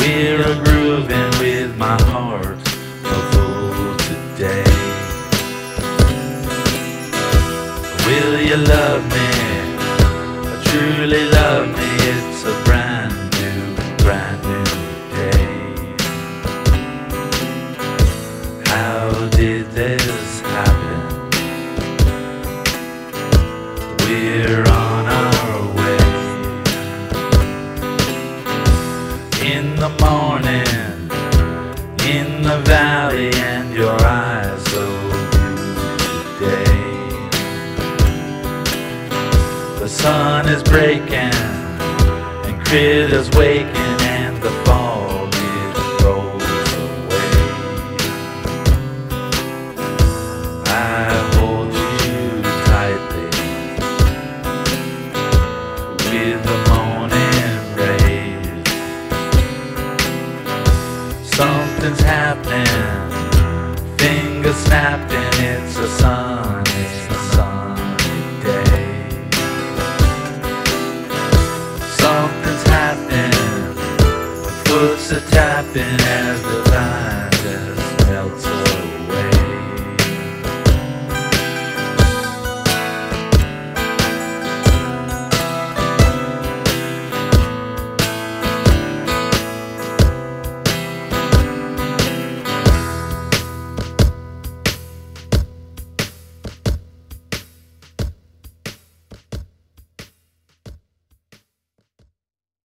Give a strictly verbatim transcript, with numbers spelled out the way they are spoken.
We're a grooving with my heart full today. Will you love me? Truly love me? It's a brand new, brand new day. How did this happen? We're on our way. In the morning, in the valley, and your eyes so blue today. The sun is breaking and critters waking, and the fog it rolls away. I hold you tightly with the morning rays. Something's happening, fingers snapping. It's a sunny, sunny day. Something's happening, foot's a tapping as the time